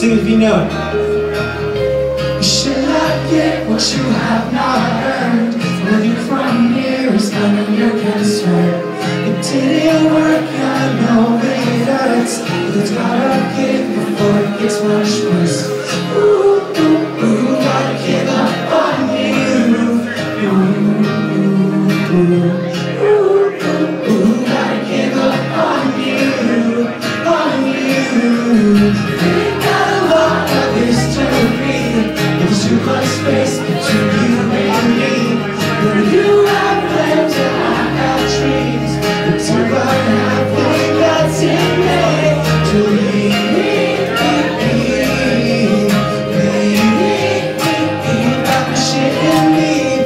Sing it if you know it. You should not get what you have not earned. Living from here is none of your concern. It didn't work, I know it hurts, but it's gotta give before it gets much worse. Ooh, ooh, ooh, gotta give up on you. Ooh, ooh, ooh, ooh, ooh, gotta give up on you, on you. We got a lot of history. There's too much space between you and me. When you have plans and I have dreams, but too bad nothing that's in me to leave me. Pack my shit and leave.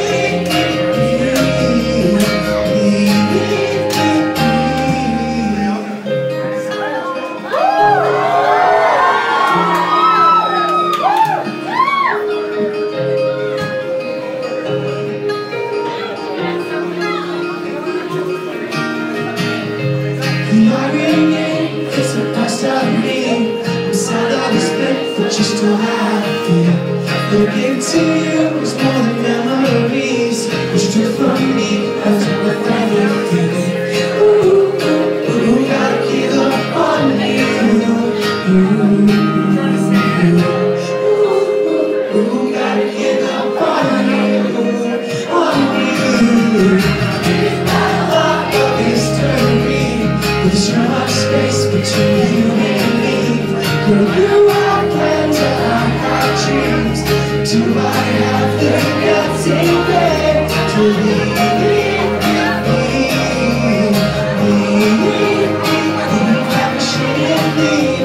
It's the best of me. I'm sad that we split, but you still have it. Looking to you is more than memories. What you took from me has worth everything. Ooh, ooh, ooh, gotta give up on you. Ooh, ooh, ooh, gotta give up on you, on you. We've got a lot of history. There's so much space between you and me. Girl, you have plans and I have dreams. Do I have the guts in bed to leave me? Pack my shit and leave.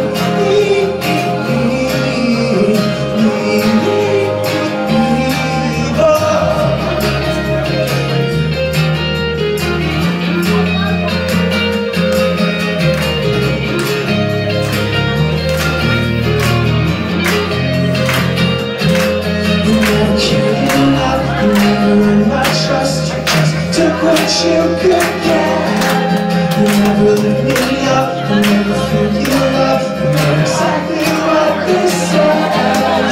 Took what you could get. You never lift me up, you never feel you love. You know exactly what this says.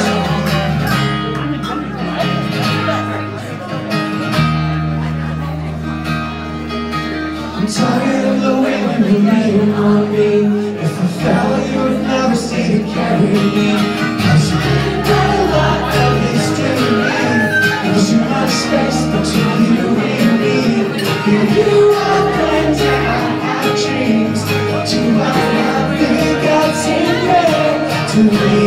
I'm tired of the way when you lean on me. If I fell, you would never see to carry me. Cause you got a lot of history. There's too much space between you and me. You have plans and I have dreams. Do I have the guts in bed to leave?